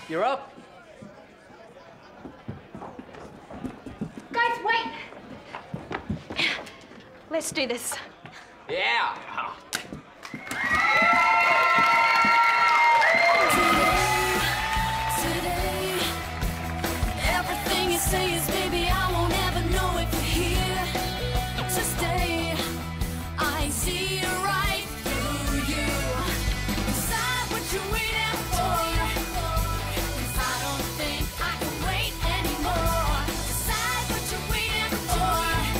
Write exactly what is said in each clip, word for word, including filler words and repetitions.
You're up. Guys, wait! Let's do this. Yeah. Today, everything you say is, baby, I won't ever know if you're here to stay. I see right through you. Decide what you're waiting for. 'Cause I don't think I can wait anymore. Decide what you're waiting for.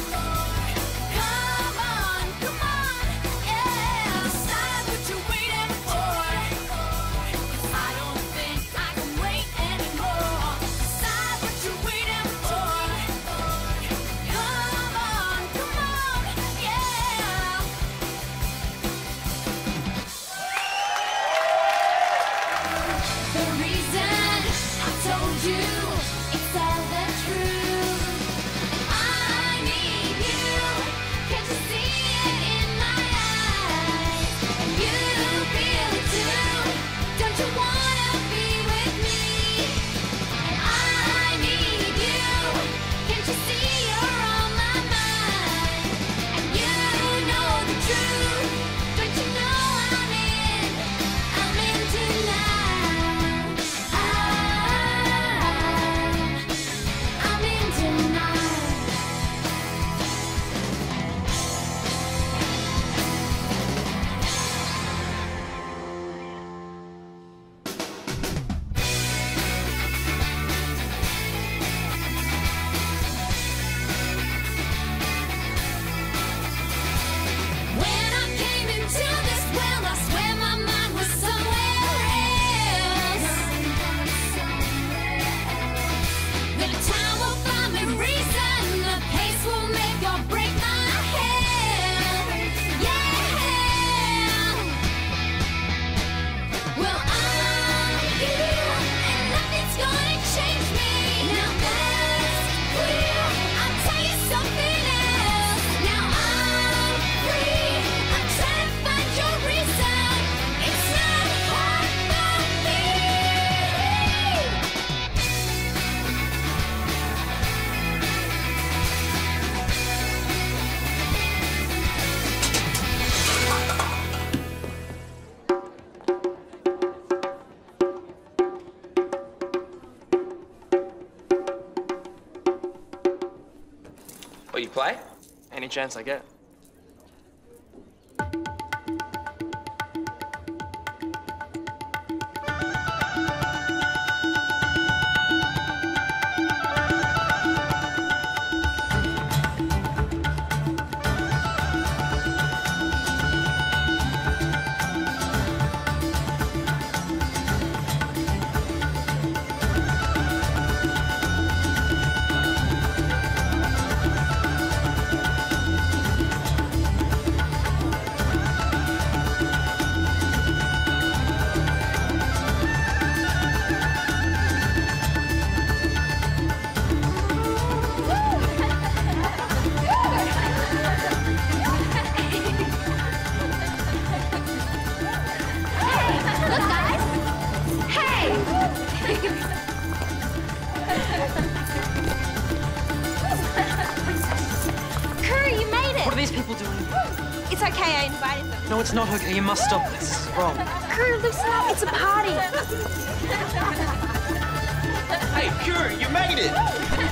Come on, come on, yeah. Decide what you're waiting for. 'Cause I don't think I can wait anymore. Decide what you're waiting for. Come on, come on, yeah. The reason I told you it's all the truth. I need you. Can't you see it in my eyes? And you feel it too. Don't you wanna be with me? And I need you. Can't you see you're on my mind? And you know the truth. Don't you know I'm in? I'm in tonight. I, I'm in tonight. When I came into this world, I swear my mind was somewhere else. The time will find me reason, the pace will make or break my head. Yeah. Well, I'm here, and nothing's gonna change me. Now that's clear. I'll tell you something else. Now I'm free. I'm trying to find your reason. It's not hard for me. What, you play? Any chance I get. Look, guys. Hey. Curry, you made it. What are these people doing? It's okay, I invited them. No, it's not okay. You must stop this. This is wrong. Curry, listen up, it's a party. Hey, Curry, you made it!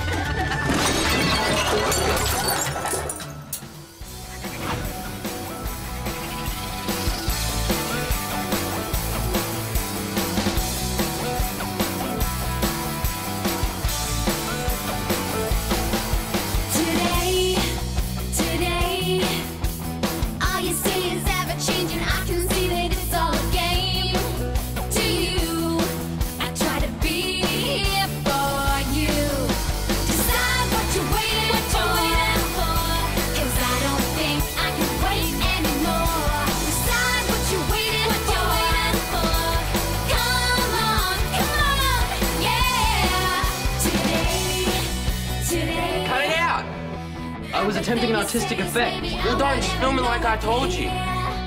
Today, today, all you see is ever changing. I can see that it's all a game to you. I try to be here for you. Decide what you're waiting for. 'Cause I don't think I can wait anymore. Decide what you're waiting for. Come on, come on, yeah. Today, today. Cut it out! I was attempting an artistic effect. Well, don't just film it like I told you.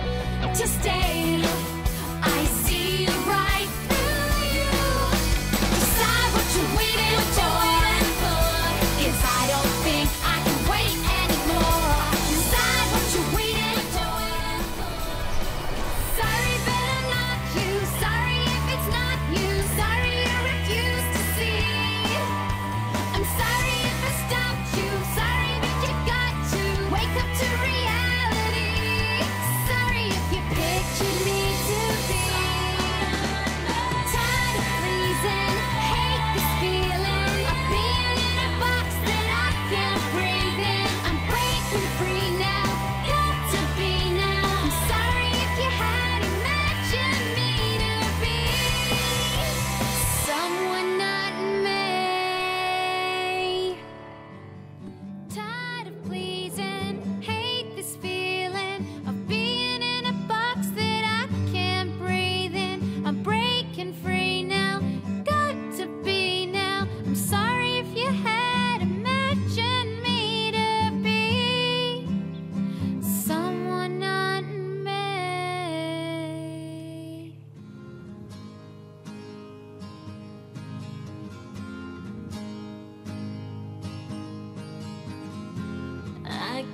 To stay, I see right through you.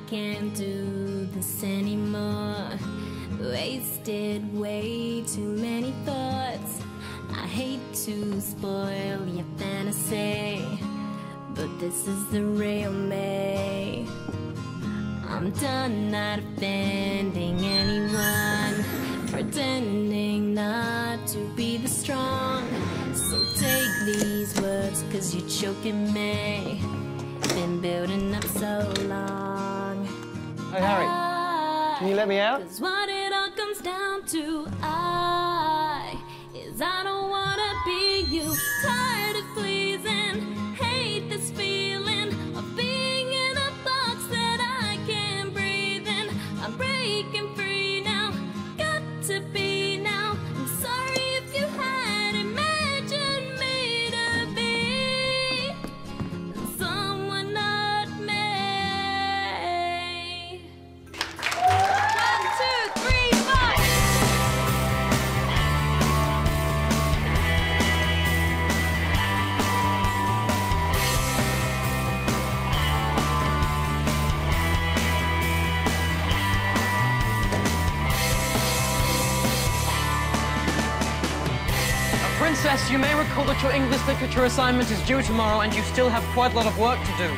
can't do this anymore. Wasted way too many thoughts. I hate to spoil your fantasy, but this is the real me. I'm done not offending anyone, pretending not to be the strong. So take these words, cause you're choking me. Been building up so long. Hey, Harry, can you let me out? Cause what it all comes down to, I, is I don't wanna be you. Tired of pleasing, hate this feeling of being in a box that I can't breathe in. I'm breaking free now, got to be now. I'm sorry if you had imagined me to be someone not me. One, two, three, five. Princess, you may recall that your English literature assignment is due tomorrow and you still have quite a lot of work to do.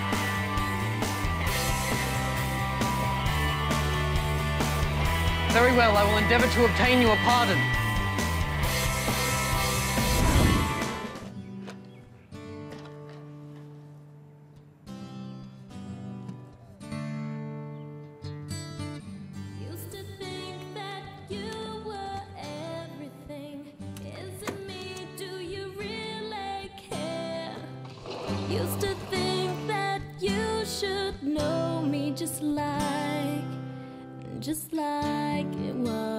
Very well, I will endeavour to obtain you a pardon. Used to think that you were everything. Is it me? Do you really care? Used to think that you should know me just like, just like it was.